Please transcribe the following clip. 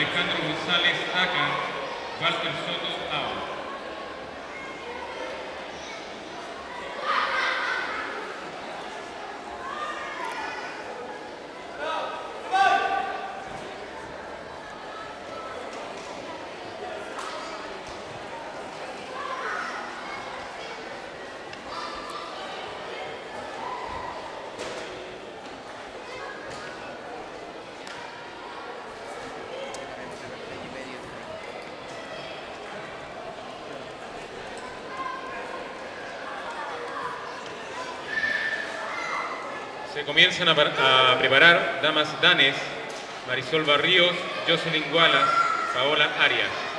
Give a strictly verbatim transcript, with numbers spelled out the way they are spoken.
Alejandro González Aca, Walter Soto out. Se comienzan a, a preparar damas danes, Marisol Barríos, Jocelyn Wallace, Paola Arias.